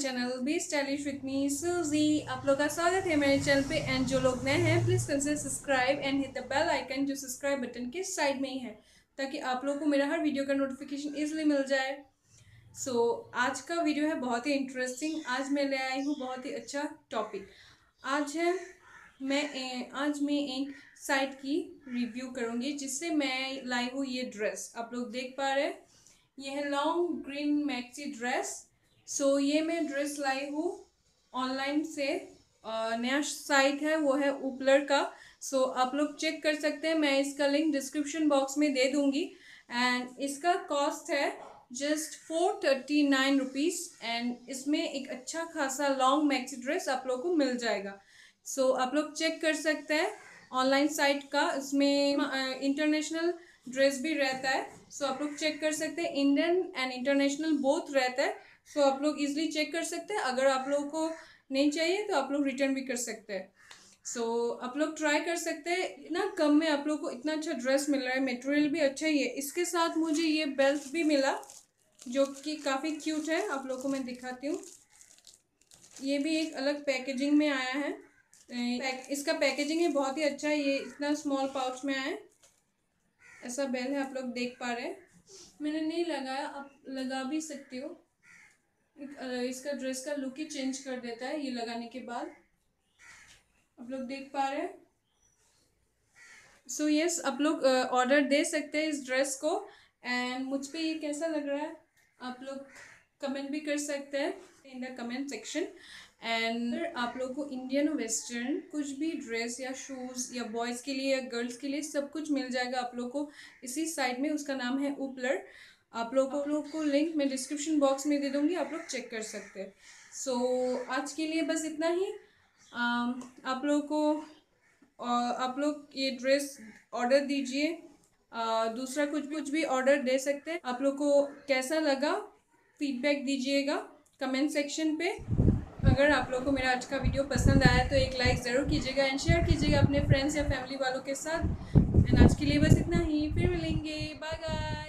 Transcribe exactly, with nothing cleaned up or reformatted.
Channel be stylish with me Suji. आप लोग का स्वागत है मेरे चैनल पे। एंड जो लोग नए हैं please consider subscribe and hit the bell icon जो सब्सक्राइब बटन के साइड में ही है, ताकि आप लोगों को मेरा हर वीडियो का नोटिफिकेशन इजीली मिल जाए। सो so, आज का वीडियो है बहुत ही इंटरेस्टिंग। आज मैं ले आई हूँ बहुत ही अच्छा टॉपिक। आज है मैं आज मैं एक साइट की रिव्यू करूँगी जिससे मैं लाई हूँ ये ड्रेस। आप लोग देख पा रहे हैं, ये है long green maxi dress. So so, ये मैं ड्रेस लाई हूँ ऑनलाइन से। uh, नया साइट है वो है उपलर का। सो so, आप लोग चेक कर सकते हैं, मैं इसका लिंक डिस्क्रिप्शन बॉक्स में दे दूँगी। एंड इसका कॉस्ट है just four thirty nine rupees and इसमें एक अच्छा खासा लॉन्ग मैक्सी ड्रेस आप लोग को मिल जाएगा। सो so, आप लोग चेक कर सकते हैं ऑनलाइन साइट का। इसमें इंटरनेशनल ड्रेस भी रहता है। सो so, आप लोग चेक कर सकते हैं, इंडियन एंड इंटरनेशनल बोथ रहता है। सो so, आप लोग इजीली चेक कर सकते हैं। अगर आप लोगों को नहीं चाहिए तो आप लोग रिटर्न भी कर सकते हैं। सो so, आप लोग ट्राई कर सकते हैं। इतना कम में आप लोग को इतना अच्छा ड्रेस मिल रहा है, मटेरियल भी अच्छा ही है। इसके साथ मुझे ये बेल्ट भी मिला जो कि काफ़ी क्यूट है। आप लोगों को मैं दिखाती हूँ। ये भी एक अलग पैकेजिंग में आया है। पैक, इसका पैकेजिंग है बहुत ही अच्छा है। ये इतना स्मॉल पाउच में आया है, ऐसा बेल है, आप लोग देख पा रहे हैं। मैंने नहीं लगाया, आप लगा भी सकते हो। इसका ड्रेस का लुक ही चेंज कर देता है ये लगाने के बाद। आप लोग देख पा रहे हैं। सो यस, आप लोग ऑर्डर दे सकते हैं इस ड्रेस को। एंड मुझ पे ये कैसा लग रहा है आप लोग कमेंट भी कर सकते हैं in the comment section. And आप लोग को इंडियन वेस्टर्न कुछ भी ड्रेस या शूज़ या बॉयज़ के लिए या गर्ल्स के लिए सब कुछ मिल जाएगा आप लोग को इसी साइट में। उसका नाम है उपलर। आप लोग को लोग को लिंक मैं डिस्क्रिप्शन बॉक्स में दे दूँगी, आप लोग चेक कर सकते हैं। सो so, आज के लिए बस इतना ही। um, आप लोग को uh, आप लोग ये ड्रेस ऑर्डर दीजिए। uh, दूसरा कुछ कुछ भी ऑर्डर दे सकते हैं। आप लोग को कैसा लगा फीडबैक दीजिएगा कमेंट सेक्शन पे। अगर आप लोगों को मेरा आज का वीडियो पसंद आया तो एक लाइक ज़रूर कीजिएगा एंड शेयर कीजिएगा अपने फ्रेंड्स या फैमिली वालों के साथ। एंड आज के लिए बस इतना ही, फिर मिलेंगे, बाय बाय।